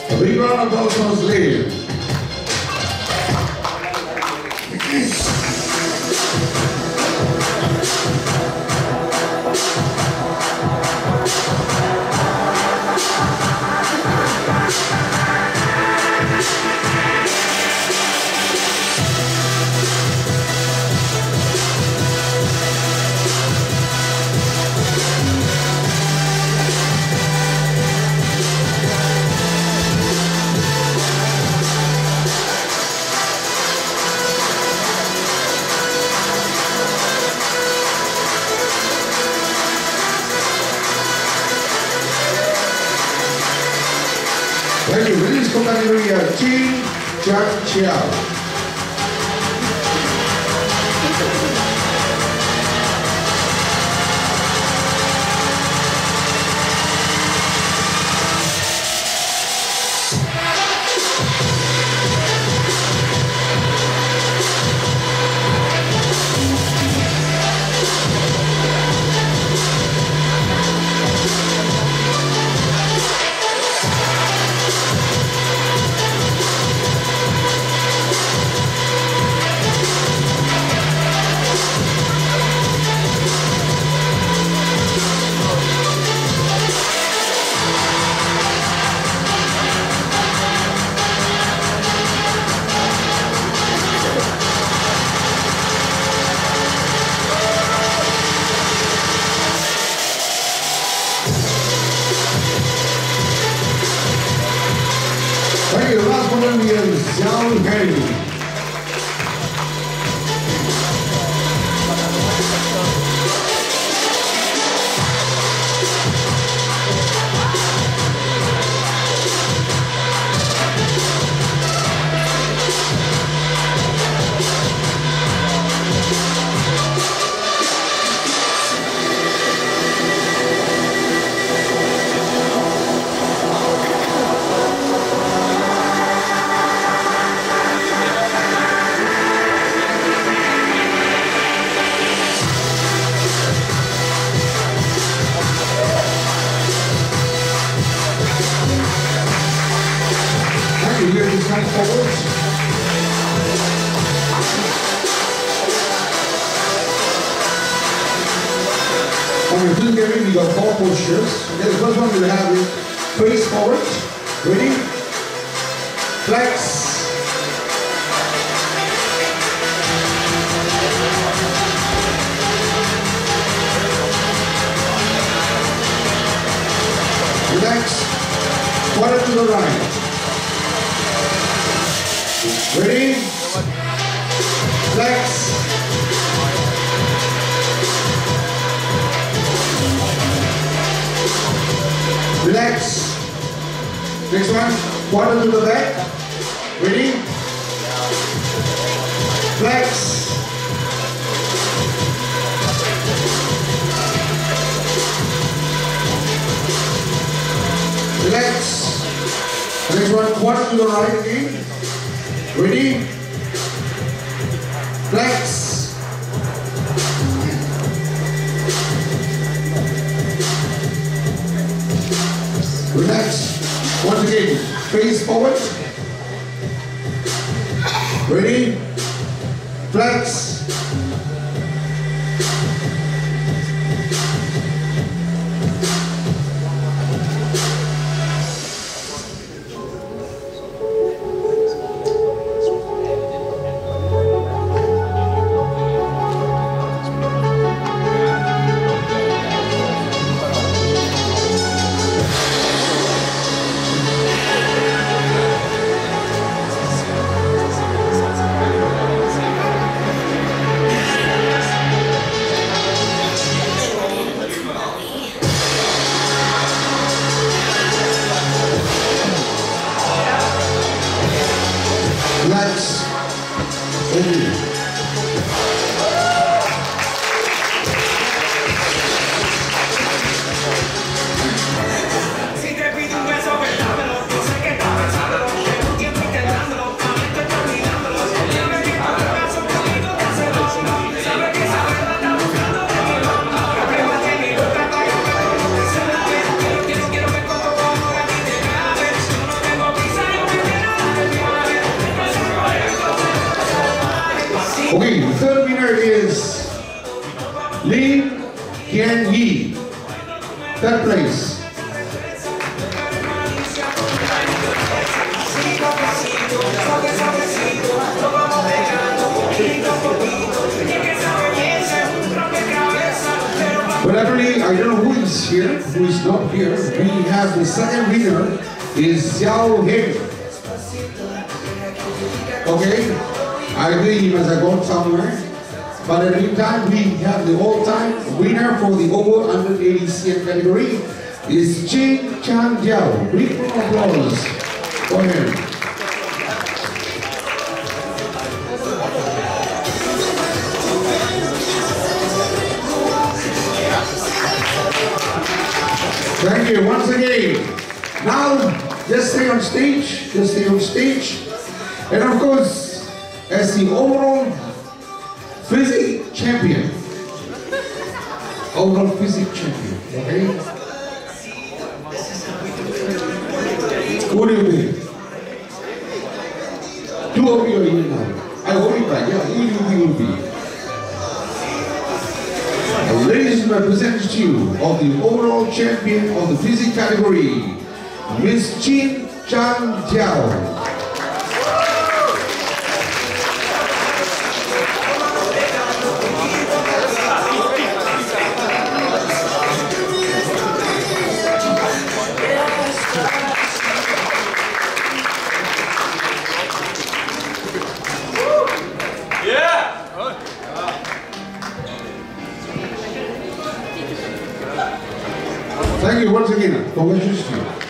A big round of applause for Lim. Thank you. Release category Chin-Chang Chiou. Thank you. Last one is Zhao Heng. Come forward. On your field gaming, we got 4 postures. Okay, the first one we'll have is face forward. Ready? Flex. Relax. Quarter to the right. Ready? Flex. Relax. Next one. Quarter to the back. Ready? Flex. Relax. Next one. Quarter to the right again. Ready? Flex. Relax. Once again, face forward. Ready? Flex. Lim Ken Yee. Third place. But actually, I don't know who is here, who is not here. We have the second winner is Zhao Heng. Okay, I think he must have gone somewhere. But in the meantime, we have the all-time winner for the over 180 cm category is Chin-Chang. Big applause for him. Thank you once again. Now, just stay on stage, And of course, as the overall physique champion, okay? What do you think? Two of you are here now. I hope it right, yeah, who will be? Ladies and gentlemen, I present to you of the overall champion of the physique category, Miss Chin-Chang. Thank you once again. Congratulations to you.